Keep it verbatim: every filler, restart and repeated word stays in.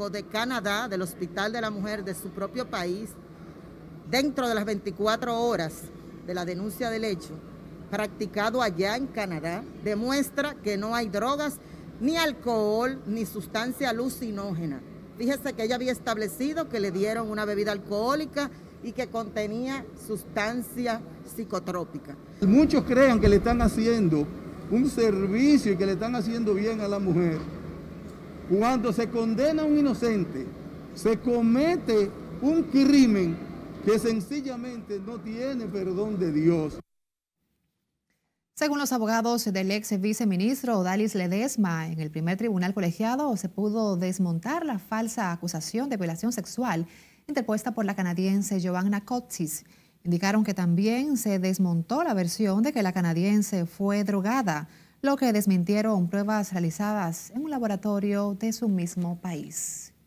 médico de Canadá, del Hospital de la Mujer de su propio país, dentro de las veinticuatro horas de la denuncia del hecho, practicado allá en Canadá, demuestra que no hay drogas, ni alcohol, ni sustancia alucinógena. Fíjese que ella había establecido que le dieron una bebida alcohólica y que contenía sustancia psicotrópica. Muchos crean que le están haciendo un servicio y que le están haciendo bien a la mujer. Cuando se condena a un inocente, se comete un crimen que sencillamente no tiene perdón de Dios. Según los abogados del ex viceministro Odalis Ledesma, en el primer tribunal colegiado se pudo desmontar la falsa acusación de violación sexual interpuesta por la canadiense Joanna Kotsis. Indicaron que también se desmontó la versión de que la canadiense fue drogada, lo que desmintieron pruebas realizadas en un laboratorio de su mismo país.